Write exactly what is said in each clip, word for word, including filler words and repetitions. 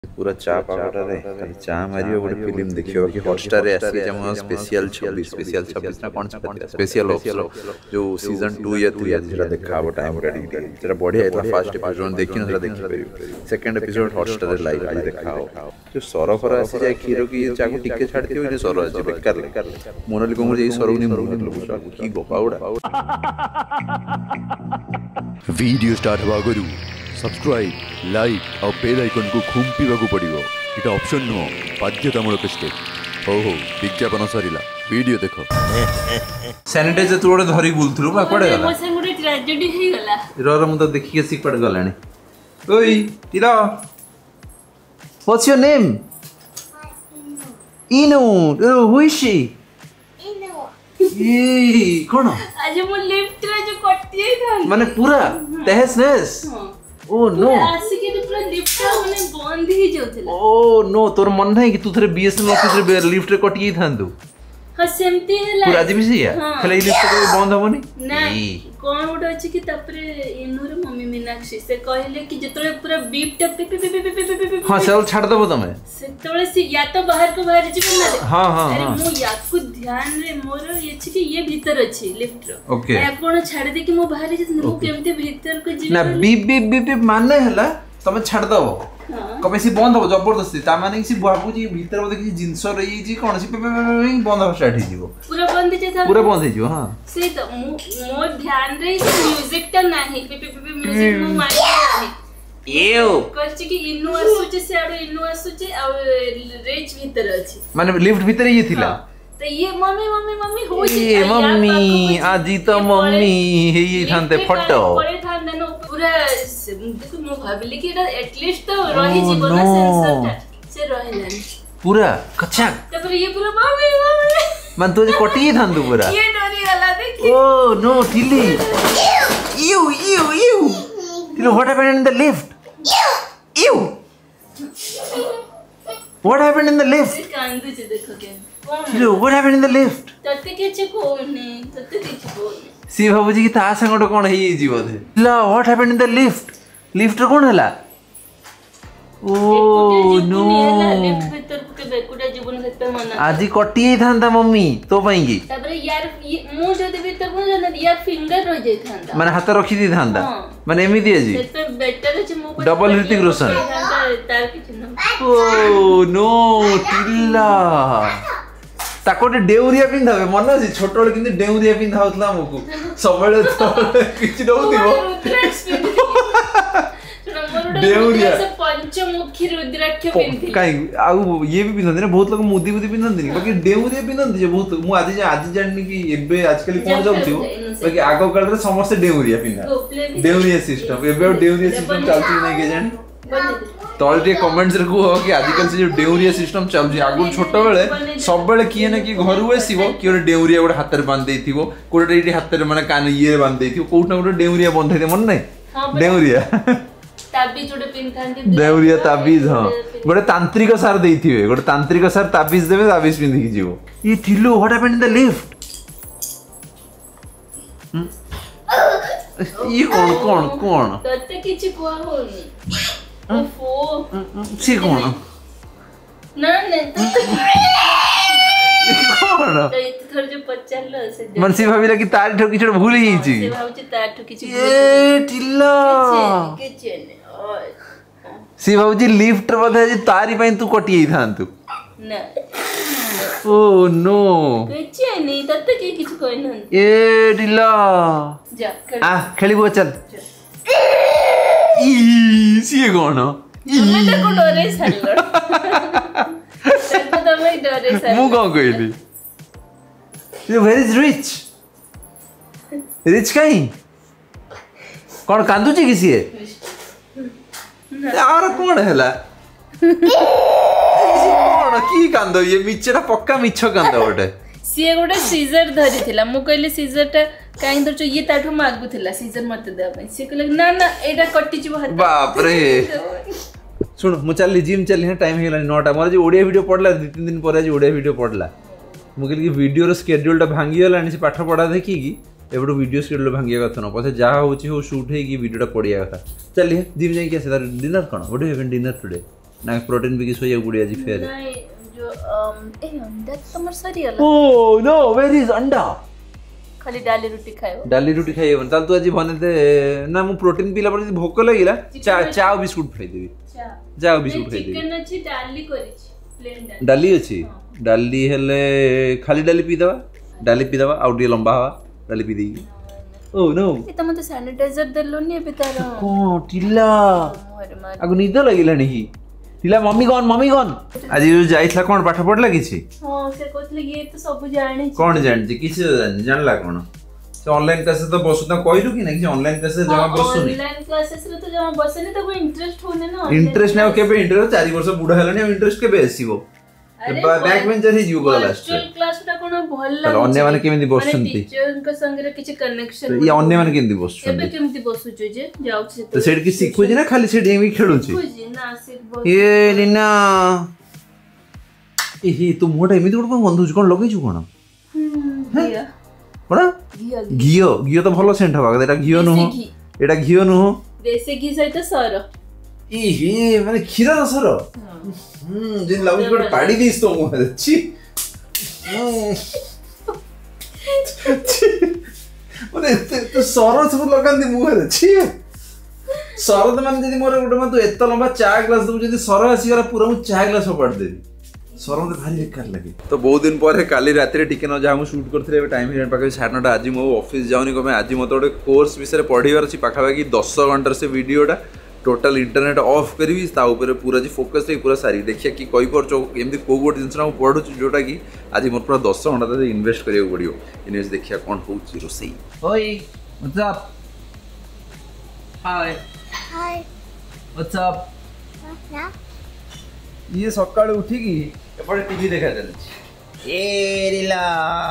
पूरा चा पावडर रे खाली चा मारियो गोटे फिल्म देखियो कि हॉटस्टार रे आसी जम स्पेशल छब्बीस स्पेशल छब्बीस ना कोन स्पेशल ऑप्शन जो सीजन टू या थ्री आज जेटा देखाबो टाइम रेडी जेटा बढ़िया एता फर्स्ट एपिसोड देखिनो जेटा देखि परियो सेकंड एपिसोड हॉटस्टार रे लाइव आज देखाओ जो सरफरा आसी जाय खीरो की चाकू टिके छाड़ दियो जे सर आज बेकार ले मोनाली को जे सर नि मुरु लोग की गोपाउडा वीडियो स्टार्ट हुआ करू सब्सक्राइब लाइक और बेल आइकन को खुंपीवा को पड़िबो इटा ऑप्शन नो बाध्यतामूलक स्टेप हो हो विज्ञापन सरीला वीडियो देखो सैनिटाइजर तू गोटे धरी बुलथुलु बा पड़े गला मो से गोटे ट्रेजेडी हे गला रो रो मु तो देखि के सिक पड़ गलानी ओई टीरा व्हाट्स योर नेम इनो हु इज शी ए कोन आज मो लिफ्ट रे जो कटि था माने पूरा तहस नहस ओ नो आसी के पूरा लिफ्ट माने बंद ही जाउथला ओ नो तोर मन नहीं कि तू थरे बीएसएनएल ऑफिस रे लिफ्ट रे कटि थांदु हां सेमती हैला पूरा जी भी खाली लिफ्ट के बंद होबनी नहीं कोन उठ अछि कि तपरे इनुर मम्मी मीनाक्षी से कहले कि जतरे पूरा बीप टप पी पी पी पी हां सेल छाड़ दबो तमे सेतोले से या तो बाहर को बाहर जी ना हां हां अरे मु याकु ध्यान रे मोर ये छी कि ये भीतर अछि लिफ्ट रो ओके आ कोन छाड़ दे कि मु बाहर जे मु केमते भीतर को जी ना बीप बीप बीप माने हला तमे छाड़ दबो कबे सी बंद हो जबरदस्ती ता माने सी बाबू जी भीतर बोले कि जिंस रही जी कोन सी बंद हो स्टार्ट ही जीवो पूरा बंद जे था पूरा बंद ही जीवो हां से तो मो ध्यान रे म्यूजिक ता नाही पी पी पी म्यूजिक मो माइंड नाही एओ करछि कि इनु आसुचे से आडो इनु आसुचे आ रेच भीतर अछि माने लिफ्ट भीतर ही थिला तो ये मम्मी मम्मी मम्मी हो जी ए मम्मी आजी तो मम्मी हेई थानते फोटो पड़े थांदे न पूरा देखो मो भाबिली कि एटा एटलीस्ट तो रही जीवन सेंसर ता से रहिलानी पूरा कच्चा तपर ये पूरा मम्मी मम्मी मन तो जे कटी थांदु पूरा ये डरी गला देखि ओ नो टिली यू यू यू टिलो what happened in the lift you what happened in the lift कांदु जे देखो के टिलो what happened in the lift तते के कोने तते के कोने सी भाबुजी कि ता संगट कोन हेई जी बोधे ला what happened in the lift lift कोन हला ओ नो लिफ्ट भीतर के बेकुडा जीवन भीतर मना आजी कटी ही थांदा मम्मी तो पई की तबरे यार मु जदि भीतर को जाना यार फिंगर रह जाय थांदा माने हाथ रखी दी थांदा माने एमिति आजी सेते बेटर छ मु डबल ऋतिक रोशन तार किछ न ओ नो टिल्ला ताकोटे डेउरिया पिंधावे मन अछि छोट बळ किंतु डेउरिया पिंधावतला हमकु सबले किछ दउतिबो डेउरिया से पंचमुखी रुद्राक्ष पिंधि काई आउ ये भी पिंधन ने बहुत लोग मुदी मुदी पिंधन नहीं बाकी डेउरिया पिंधन जे बहुत मु आज आज जाननी कि एबे आजकल कोन जाउतिबो बाकी आगो काल रे समस्त डेउरिया पिंधा डेउरिया सिस्टम एबे डेउरिया सिस्टम चलती नहीं के जानी तल टे कमेंट्स रे को कि आजकल से जो डेउरिया सिस्टम चल आगु छोट बेले सब बेले किए ना कि घर आसीबो कि डेउरिया गोटे हाथ रे बांध देथिबो कोटे इटी हाथ रे माने कान ये बांध देथिबो कोउठा गोटे डेउरिया बंधै दे मन नहीं डेउरिया ताबीज जोडे पिंथांती डेउरिया ताबीज हां गोटे तांत्रिक सार देथिबे गोटे तांत्रिक सार ताबीज देबे ताबीज पिंधि कि जीवो ई थिलो what happened in the lift ई कोन कोन कोन तते किछ कोआ होनी ओफो सी कोन ना ना कोन तो इते थोर जो पचारलो से मनसी भाबिला कि तार ठोकी छोड़ भूल ही छी से भाबुची तार ठोकी छी ए टिल्ला किचन सी भाबुजी लिफ्ट बधे जे तारी पई तू कटि ही थांतु ना ओ नो किचन नहीं तते के किछ कोइ न ए टिल्ला जा आ खेलिबो चल ई सी कोन मैं तो को डरे छल्लो तते तो मैं डरे छल्लो मु कोन कहली यू वेरी रिच रिच काई कौन कांदू छी किसी यार कौन हैला कौन की कांदो ये मिचड़ा पक्का मिछ कांदो ओटे सिए गोटे सीजर धरी थिला मु कहले सीजर टा काई दरचो ये ताठो मागु थिला सीजर मते दे भाई से कहले ना ना एटा कट्टी जीव हाथ बाप रे सुन मु चली जिम चली है टाइम हेला नौटा मोर जे ओडिया वीडियो पडला दो तीन दिन पर जे ओडिया वीडियो पडला मु कहली कि वीडियो रो शेड्यूल टा भांगी गला से पाठ पढा देखि कि एबडो वीडियो शेड्यूल भांगिया कथा न पछे जा होची हो शूट हे कि वीडियो टा पडिया कथा चलिए जिम जाई के से डिनर कोन व्हाट हैव डिनर टुडे ना प्रोटीन भी किस होया गुड़ी आज फेर नहीं जो ए अंडा तमर सरी वाला ओ नो वेयर इज अंडा खाली डाली रोटी खायो डाली रोटी खाइबन ताल तू आज बने दे ना मु प्रोटीन पीला पर भोक लागिला चा चा बिस्कुट खाइ देबी चा जा बिस्कुट खाइ देबी चिकन अछि डाली करी प्लेन डाली डाली अछि डाली हेले खाली डाली पी दवा डाली पी दवा आउ डी लंबा हवा डाली पी देगी ओ नो ए त मते सैनिटाइजर देलोनी एबे तार को टिला आगु निद लागिला नहीं टिला मम्मी कौन मम्मी कौन आज यो जाइथला कोन पाठ पढला किछि हां से कहतले ये तो सब जानि कोन जानछि किछि जानछि जानला कोन से ऑनलाइन क्लासेस तो बसुता कहलु कि ना कि ऑनलाइन क्लासेस जमा बसुनी ऑनलाइन क्लासेस रे तो जमा बसनी तो इंटरेस्ट होने ना इंटरेस्ट ना केबे इंटरेस्ट चार वर्ष बुढा हेलानी इंटरेस्ट केबे आसीबो बैक बेंचर ही जीव गला लास्ट क्लास टा कोन भल लाग अन्य माने केमिति बसुंती टीचर के संग रे किछि कनेक्शन ये अन्य माने केमिति बसुंती एबे केमिति बसुछु जे जाउछि तो सेड की सिखु जे ना खाली सेड एमी खेलुछि बुझी ना सिख ये लीना ए ही तू मोटा एमिति कोन बंधु कोन लगै छु कोन घिया कोन घियो घियो तो भलो सेंट हवा एटा घियो नु एटा घियो नु देसी घी सहित सर ई हे माने खीरा न सर हम्म जिन लागु कोड पाडी दिस तो मु छी माने तो सर सब लगांदी मु छी सर तो माने जदी मोर गोटे मत एत लंबा चा ग्लास दउ जदी सर आसी गला पूरा मु चा ग्लास पड़ देबी सर मते भारी बेकार लागे तो बहुत दिन पर काली रात रे टिके न जा हम शूट करथले टाइम हिरन पाके साढ़े नौ आज मो ऑफिस जाउनी को मैं आज मते गोटे कोर्स विषय पढिबार छी पाखा बाकी दस घंटा से वीडियोटा टोटल इंटरनेट ऑफ करी ता ऊपर पूरा जी फोकस रे पूरा सारी देखिया कि कहि परचो एमदी को गोट जिंसना पढु जोटा कि आज मोर पूरा दस घंटा तक इन्वेस्ट करियो पड़ियो इन्वेस्ट देखिया कोन होउची रोसई ओय what's up hi hi what's up what's ये सकाळ उठी की एपटे टीवी देखा चलछि ए रिला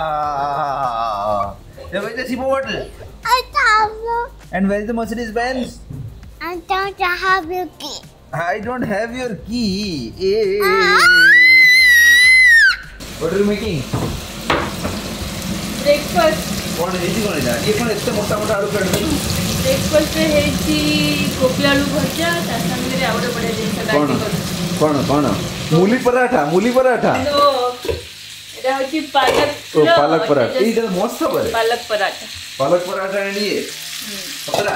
ये वजह सी bottle I don't know. And where is the Mercedes Benz I don't have your key. I don't have your key. Hey. What are you making? Breakfast कौन है जी कौन है ये कौन इतने मोटा मोटा आलू काट दे ब्रेकफास्ट रे हेची कोपी आलू भजा ता संग रे आवडे पड़े जिंस कौन कौन कौन मूली पराठा मूली पराठा नो एटा होची पालक ओ पालक पराठा ई जरा मस्त बरे पालक पराठा पालक पराठा एंड ये पतरा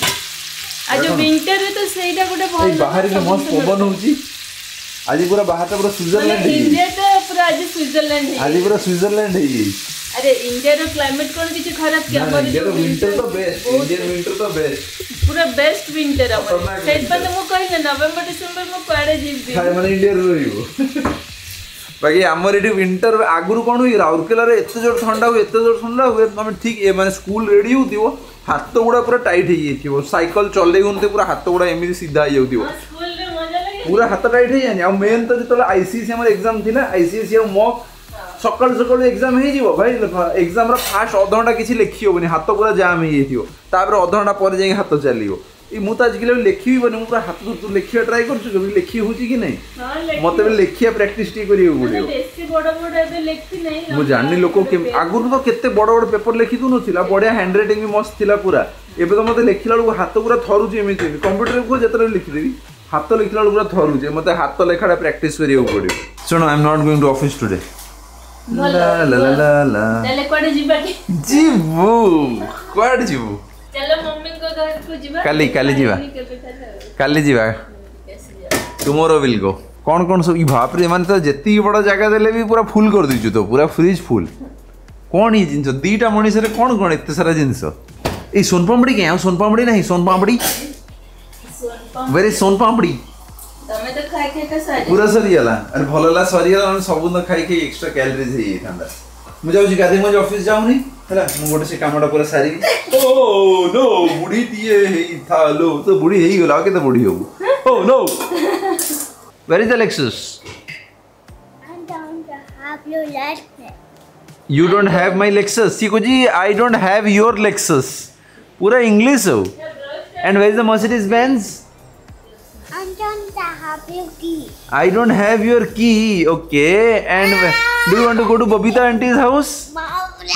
आज विंटर रे तो सेटा गोटे बहुत बाहर के मस्त पवन होची आज पूरा बाहर तो पूरा स्विट्जरलैंड है इंडिया तो पूरा आज स्विट्जरलैंड है आज पूरा स्विट्जरलैंड है ये अरे इंडिया रो क्लाइमेट कोन किछ खराब के हमर इंडिया तो विंटर तो बेस्ट इंडियन विंटर तो बेस्ट पूरा बेस्ट विंटर हमर सेट पर मो कहि ना नवंबर दिसंबर मो पाड़े जीबी खाली माने इंडिया रो रहिबो बाकी हमर एटी विंटर आगुरु कोन होई राउरकेला रे एते जोर ठंडा हो एते जोर ठंडा हो हम ठीक ए माने स्कूल रेडी होतिबो हाथ गुड़ा पूरा टाइट हो जाइथिबो साइकिल चले गुनते पूरा हाथ गुड़ा एमिति सीधा हो जाउथिबो स्कूल रे मजा लागे पूरा हाथ टाइट हो जानी आ मेन तो जतले आईसीएसई हमर एग्जाम थिला आईसीएसई आ मॉक सकाल सकाल एग्जाम हे जीवो भाई एग्जाम रा फास्ट आधा घंटा किछि लेखि होबनी हाथ पूरा जाम हे जाइथिबो तापर आधा घंटा पर जाई हाथ चलिबो ई मु त आज के लेखि बनी मु पूरा हाथ तू लेखिया ट्राई करछु कभी लेखि होची कि नहीं हां मते भी लेखिया प्रैक्टिस टी करियो गुडियो बेसी बड़ बड़ एबे लेखि नहीं मु जाननी लोको के आगुर तो केते बड़ बड़ पेपर लेखि दु नथिला बढ़िया हैंड राइटिंग भी मस्त थिला पूरा एबे तो मते लेखिला लु हाथ पूरा थरुची एमिति कंप्यूटर को जतरे लिखि देबी हाथ लेखिला लु पूरा थरुची मते हाथ लेखाडा प्रैक्टिस करियो गुडियो सुनो I am not going to office today ला ला ला ला ला चले कोडे जीबा की जीवू कोड जीवू चलो मम्मी को घर को जीबा काली काली जीवा काली जीवा टुमारो विल गो कौन कौन सब ई बाप रे माने तो जति बड़ जगह देले भी पूरा फुल कर दिछु तो पूरा फ्रिज फुल कौन ही जिंस दीटा मनीष रे कौन कौन एते सारा जिंस ए सोन पापड़ी के सोन पापड़ी नहीं सोन पापड़ी वेरी सोन पापड़ी तमे तो खाइ के का सारी पूरा सरियाला अरे भलला सरियाला सब न खाइ के एक्स्ट्रा कैलोरीज हे थांदा मु जाउ गाधे मु ऑफिस जाउनी हला मु गोटे से कामडा पूरा सारी ओ नो बुढ़ी दिए हे था लो तो बुढ़ी हेई गला के तो बुढ़ी हो oh no where is the Lexus I don't have your Lexus. You don't have my Lexus सी को जी I don't have your Lexus पूरा इंग्लिश हो and where is the Mercedes Benz I don't have your key. I don't have your key. Okay. And do you want to go to Babita auntie's house? Baba,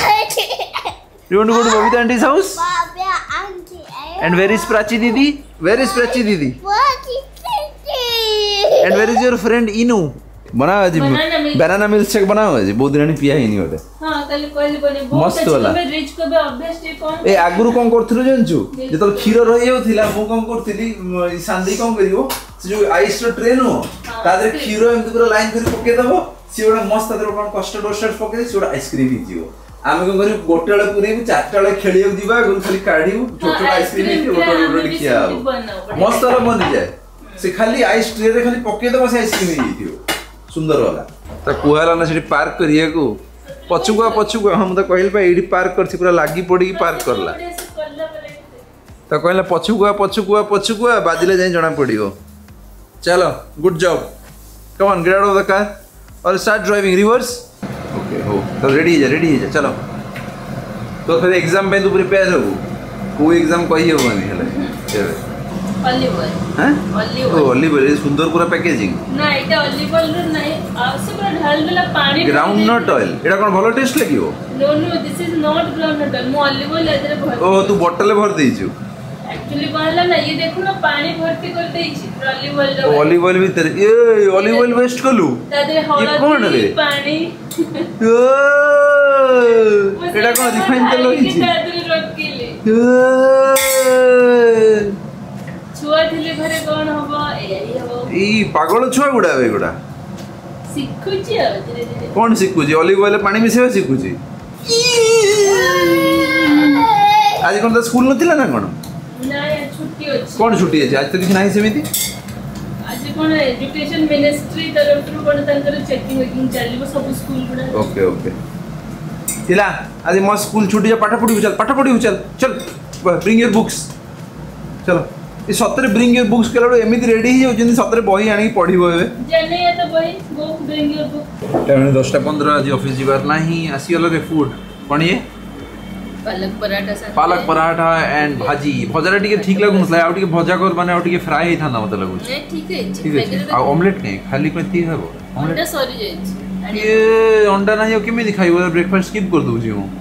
Do you want to go to Babita auntie's house? Baba, auntie. And where is Prachi Didi? Where is Prachi Didi? What is it? And where is your friend इनु बनाओ आज banana milk shake बनाओ आज बहुत दिन पिया ही नहीं होते हां कल कोई बने बहुत मस्त वाला मैं रिच को भी अभ्यास टे कोन ए आगुरु कोन करथुरो जानचु जेतल खीर रहि जाउथिला मु कोन करथिली सांदी कोन करिवो से जो आइस रो ट्रेन हो तादरे खीर एमति पूरा लाइन कर पके दबो सियोडा मस्त तादरे कोन कस्टर्ड रोस्टेड पके सियोडा आइसक्रीम ही जिवो आमे कोन करी गोटे वाला पूरे चारटा वाला खेलियो दिबा गुल खाली काढियो छोट छोट आइसक्रीम ही गोटे गोटे खिया मस्त वाला बन जाए से खाली आइस ट्रे रे खाली पके दबो से आइसक्रीम ही दियो सुंदर वाला त कुहाला ना सेठी पार्क करिया को पछुआ पछुआ हम त कहल पा एडी पार्क करछि पूरा लागी पड़ी पार्क करला त कहला पछुआ पछुआ पछुआ बाजिले जाई जणा पड़ियो चलो good job come on get out of the car और स्टार्ट ड्राइविंग रिवर्स ओके हो तो रेडी है रेडी है चलो तो फिर एग्जाम पे तू प्रिपेयर हो को एग्जाम कहि हो नहीं हले ऑलिव ऑयल हैं ऑलिव ओ ऑलिव ऑयल सुंदर पूरा पैकेजिंग ना एटा ऑलिव ऑयल नहीं आवश्यक पूरा ढाल देला पानी ग्राउंड नट ऑयल एटा कोन भलो टेस्ट लागियो no no this is not groundnut oil मु ऑलिव ऑयल एदरे भर ओ तू बोतल भर देइछु एक्चुअली कहला ना ये देखो ना पानी भर्ती कर देइछि ऑलिव ऑयल रो ऑलिव ऑयल भीतर ए ऑलिव ऑयल वेस्ट कलु तादरे हळदी पानी ओ एटा कोन रिफाइन तेल होइछि तादरे रखिले छुआ थिले घरे कोन हबो एई हबो ई पागल छुआ गुडा बे गुडा सिखुची आ धीरे धीरे कोन सिखुची ऑलिव ऑयल पानी मिसेवा सिखुची आज कोन त स्कूल नथिला ना कोन ना या छुट्टी अछि कोन छुट्टी अछि आज त किछ नाही सेमिति आज कोन एजुकेशन मिनिस्ट्री तरफ रु कोन तंकर चेकिंग वेकिंग चालिबो सब स्कूल गुडा ओके ओके तिला आज म स्कूल छुट्टी जा पाठ पढिउ चल पाठ पढिउ चल चल ब्रिंग योर बुक्स चलो ए सतरे ब्रिंग योर बुक्स केलाडो एमिति रेडी ही हो जनी सतरे बही आनी पढिबो एबे जने ये तो बही go bring your book time दस टा पंद्रह आज ऑफिस जीवार नाही आसी वाला रे फूड कोन ये पालक पराठा सा पालक पराठा एंड भाजी भजारा टिके ठीक लागु नसला आ टिके भजा कर माने आ टिके फ्राई ही थाना मत लागु ए ठीक है ठीक है आ ऑमलेट नहीं खाली कोन ती हबो अंडा सॉरी जाई ये अंडा नाही केमे दिखाई वो ब्रेकफास्ट स्किप कर दउ जी हूं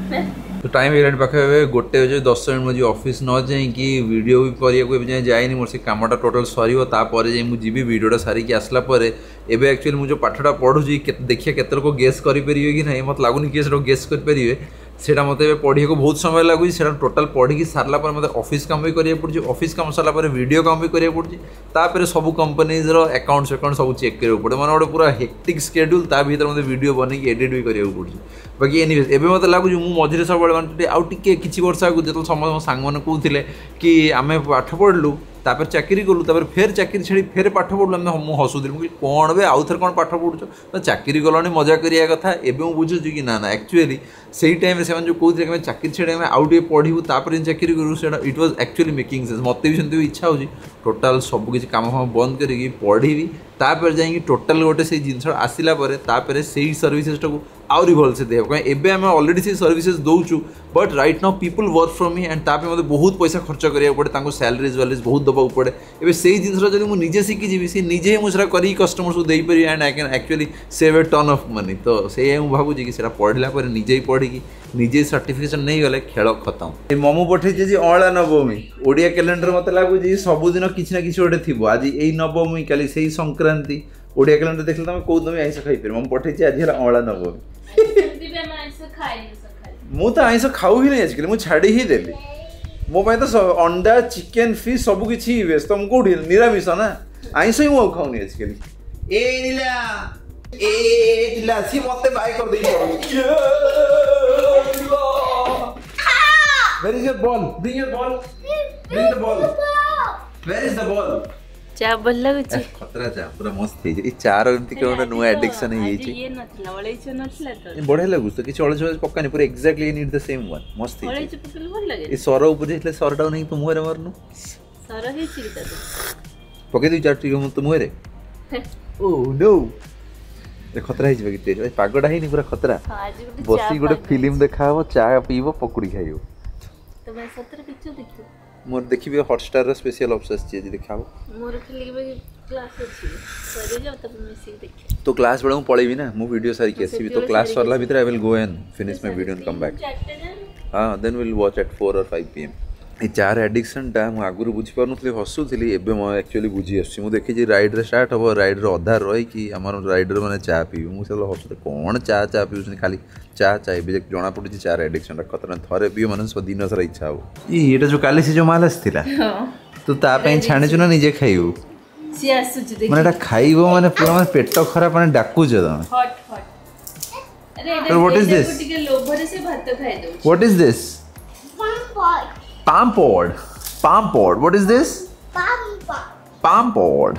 तो टाइम एलाइन पाखे गोटे जो दस मिनट मुझे ऑफिस न जाई कि वीडियो भी करिया जाए मोर से कामटा टोटल सर तापर जाई मुझे जीवी वीडियोटा सारिकी आसला परे एबे एक्चुअली मुझे पाठटा पढ़ुची देखिए केते लोक गेस करेंगे कि ना मत लगुनि किए से गेस करेंगे सेटा मत पढ़े को बहुत समय लगुच से टोटाल पढ़ी सारा पर मतलब ऑफिस काम भी करिया पड़ुची ऑफिस काम सारा पर वीडियो काम भी करिया पड़ुची तापर सब कंपनीज रो अकाउंट्स अकाउंट सब चेक करिया पड़े माने गोटे पूरा हेक्टिक शेड्यूल ता भीतर मते वीडियो बनै कि एडिट भी करिया पड़ुची बाकी एनीवेज एबे मते लागु मु मझिरे सब माने आउ टिके किछि वर्ष आगु जतो समस्त सांग माने कहउथिले कि आमे पाठ पढलु तापर चाकरी कलु तापर फेर चाकरी छेड़ी फेर पाठ पढलु आमे मु हसुदिल मु कोन बे आउ थर कोन पाठ पढुछ तो चाकरी गलनी मजा करिया कथा एबे मु बुझु कि ना ना एक्चुअली सेही टाइम से जो कहते हैं चाकरी छेड़े आम आउ टे पढ़ू तापर चाकरी करूँ से it was actually making sense मत भी सेमती इच्छा हो टोटाल सब किसी काम फाम बंद करी पढ़ी तापर जाइए टोटाल गोटे से जिन आसला तापर से सर्विसेसटा को आहरी भलसे देव कहीं एबे आम अलरेडी से सर्विसेस दौचु but right now people work from me and तापर मतलब बहुत पैसा खर्च करा पड़े सैलरीज वालेज बहुत दबाक पड़े एबे से जिनसा जब मुझे निजे शिखी सी निजे मुझे कर कस्टमर्स को देपारि and I can actually save a ton of money तो से भावुँ कि पढ़ला निजे ही पढ़ी निजे सर्टिफिकेशन नहीं गले खेल खत्म ममु पठे अला नवमी ओडिया कैलेंडर मत लगुच सबुदिन किसी ना कि गोटे थी आज यही नवमी काली से संक्रांति ओडिया कैलेंडर देखले तुम कौ तुम आइस खाई मैं पठे आज है अला नवमी मु तो आइस खाऊ ही नहीं आजकल मुझे छाड़ी ही देली मो तो अंडा चिकेन फिश सब किसी बेस तुम कौटी निरामिष ना आइस ही मुझे खाऊनी आजकल ए नीला ए नीला सी मते बाय कर दे Where is your ball? Bring your ball. Bring the ball. Where is the ball? चा बल लगुची खतरा चा पूरा मस्त हे ई चार एमती के ओना नुआ एडिक्शन हे छी ये नथला वळैछ नथला तो ये बढ़िया लागु तो किछ अळछ पक्का नहीं पूरा exactly need the same one मस्त हे वळैछ पकल भल लागे ई सर ऊपर जेतले सरटा नहीं तो मुहरे मारनु सर हे छी त पके दु चार टिक तो मुहरे ओ नो ए खतरा हे छी तेज पागडा हे नहीं पूरा खतरा आज गुटे बसी गुटे फिल्म देखाबो चाय पीबो पकुड़ी खाइबो तो मैं सत्र पिक्चर देखियो मोर देखिबे हॉटस्टार रो स्पेशल ऑप्शंस छी जे देखाबो मोर खाली के क्लास अछि सरे जाओ तब मैं सी देखियो तो क्लास बड़ा पळेबी ना मु वीडियो सारी के आसीबी तो क्लास सरला भीतर I will go and finish my video and come back हां then will watch at four और फाइव पीएम ये चार एडिक्शनटा मु आगुरी बुझीपारुनथि हसुली एबे म एक्चुअली बुझी आसुची मु देखी राइड रे स्टार्ट हम राइड रे अधा रही कि आमर राइडर मैंने चा पीबू मुझे हसुते कौन चा चा पीऊँ खाली चा चा ए जना पड़ी चार एडिक्शन खतरा थे पी मन दिन सारा इच्छा हो ये जो काली से जो माल आसला तू तापाई छाणीचु ना निजे खाइबू सी आसुची माने एटा खाइबो माने पूरा माने पेट खराब माने डाकू जे तमे हॉट हॉट अरे So what is this? टिके लोभरे से भात खाइ दउ what is this Pampod. palm pod palm pod what is this Pampod. palm pod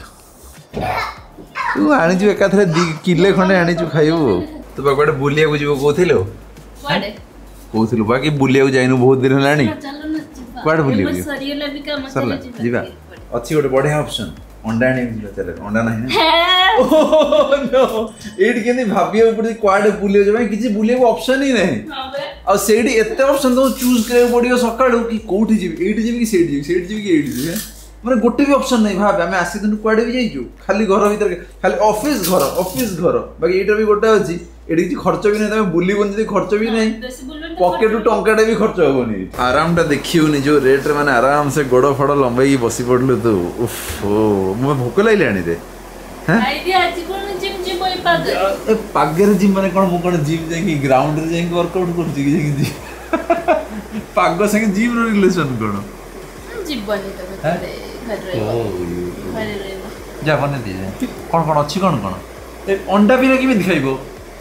तू आनी जो एकाथरे दी किले खंडे आनी जो खाइबो तू बागडे बुलिया को जीवो कोथिलो वाडे कोथिलो बाकी बुलिया को जाइनु बहुत दिन हलानी चलो न जिबा कुआडे बुलिया बस सरियला भी काम सरला जीवा अच्छी गोटे बढ़िया ऑप्शन अंडा नहीं चले अंडा नहीं ना है ओह नो एट केनी भाबिया ऊपर कुआडे बुलिया जबा किछि बुलिया को ऑप्शन ही नहीं हां बे और सेडी एते ऑप्शन तो चूज करे पड़ियो सकाळू कि कोठी जीवी एटी जीवी कि सेडी जीवी सेडी जीवी कि एटी जीवी माने गोटे भी ऑप्शन नहीं भाबे हमें आसी दिन कुआडे भी जाइजु खाली घर भीतर खाली ऑफिस घर ऑफिस घर बाकी एटा भी गोटे अछि एडी कि खर्च भी नहीं तमे बुली बन जदी खर्च भी नहीं पॉकेट टू टंकाटे भी खर्च होबनी आरामटा देखियोनी जो रेट रे माने आराम से गोड़ फड़ लंबाई बसी पड़लु तू उफ ओ मो भूख लाइलानी रे हैं आईडिया आज कोन जिम जिम बोई पाग ए पागरे जिम माने कोन मु कोन जिम जाई ग्राउंड रे जाई वर्कआउट करछि कि जाई पाग संगे जिम रो रिलेशन कोन जीवनी तो घर रे घर रे जा बने दे कोन कोन अछि कोन कोन ए अंडा बिना कि दिखाइबो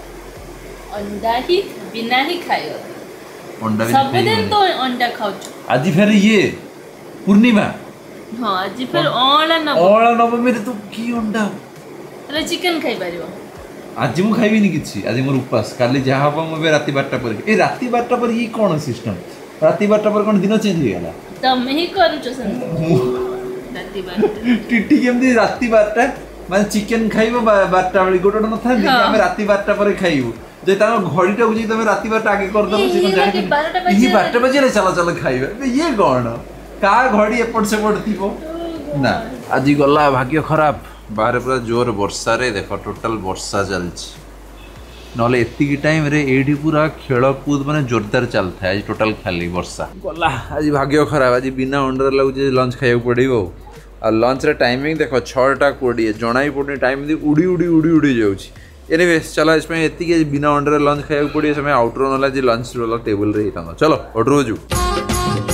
अंडा ही बिना ही खायो अंडा सब दिन तो अंडा खाऊ आज फिर ये पूर्णिमा हां आज फिर ओला न ओला नवमी रे तू की अंडा अरे चिकन खाइ परिबो आज मु खाइबिनी किछि आज मोर उपास काली जा हबो मबे राति बारटा पर ए राति बारटा पर ई कोन सिस्टम राति बारटा पर कोन दिन चेंज हो गेला तमे ही करूचो सन राति बारटा टिटी केमदी राति बारटा माने चिकन खाइबो बारटा वाली गोटो न था कि हम राति बारटा पर खाइबो जे ता घड़ीटा बुझी तमे राति बारटा आगे कर दलो से कोन जानि ई बारटा बजे रे चला चला खाइबे ये कोन का घड़ी एपट से पड़ थीबो ना आज गला भाग्य खराब बाहर पूरा जोर वर्षा रे देखो टोटल वर्षा चलछि नले एतिकी टाइम रे एडी पूरा खेल कूद माने जोरदार चलथा आज टोटल खाली वर्षा गला आज भाग्य खराब आज बिना अंडर लागु जे लंच खाइयो पड़िबो आ लंच रे टाइमिंग देखो छटा बीस जणाई पड़नी टाइम दी उड़ी उड़ी उड़ी उड़ी जाउछि एनीवेज चला इसमें एतिकी बिना अंडर लंच खाइयो पड़ियो समय आउटर नला जे लंच वाला टेबल रे हिता चलो ऑर्डर हो जु